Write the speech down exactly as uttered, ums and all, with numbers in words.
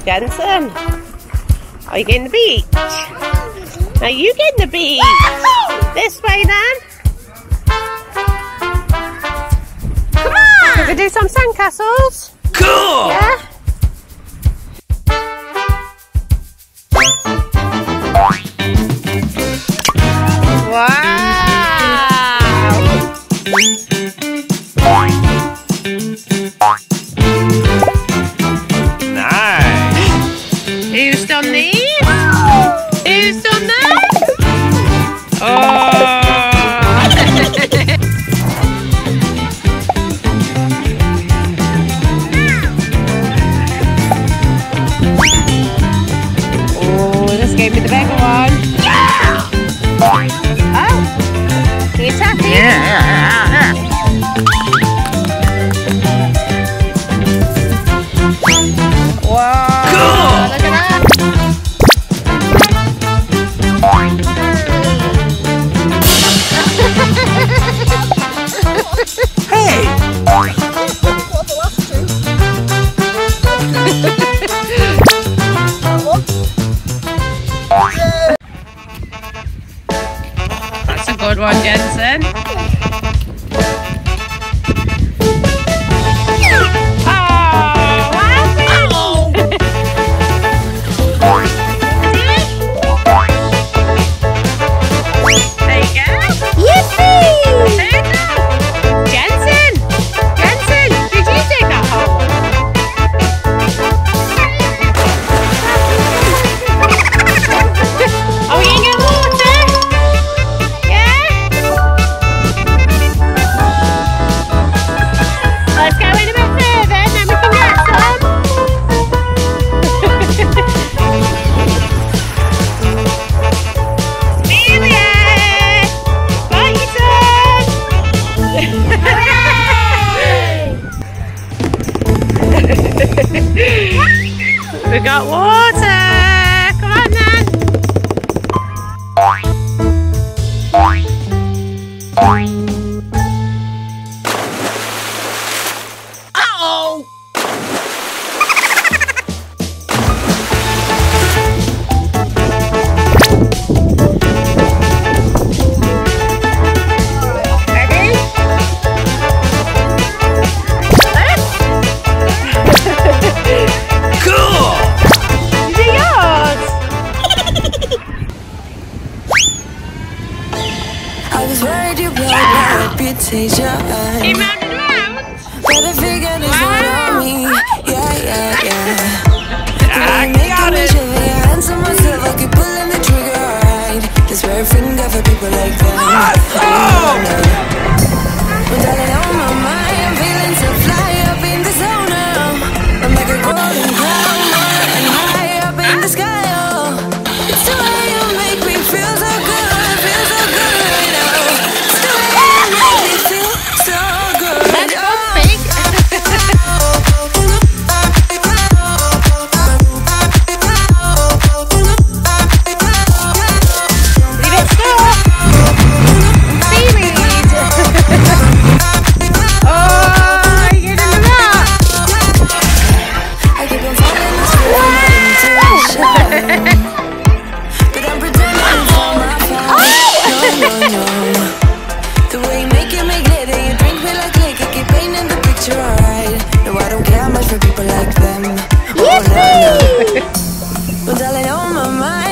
Jensen, are you getting the beach? Are you getting the beach? This way then. Come on! We're going to do some sandcastles. Cool! Yeah? Wow! Nice! Who's done these? Who's done them? Oh! Oh, this gave me the bigger one. Yeah! Oh! Can you tap it? Yeah! Wow! Cool! Look at that! That's a good one, Jensen. We got water! Come on then! Uh-oh! Reputation. Keep round and round. But the figure is not on me. Yeah, yeah, yeah. I got it. Your hands on myself, I keep pulling the trigger. Right. This very finger for people like that. Oh! But darling, on my mind, I'm feeling so fly up in the zone now. I'm like a golden crown, and high up in the sky. Oh, it's the way you make me feel so good, feel so good right now. It's the way you make me feel so good. That's so big. Leave it still. Seaweed. Oh, you're in the rock. I keep on falling this way, my intuition. But I'm pretending it's all my fault. No, no, no. The way you make it, make glitter, you drink me like liquor, keep painting the picture, alright. No, I don't care much for people like them. Oh, no, no. But darling, on my mind.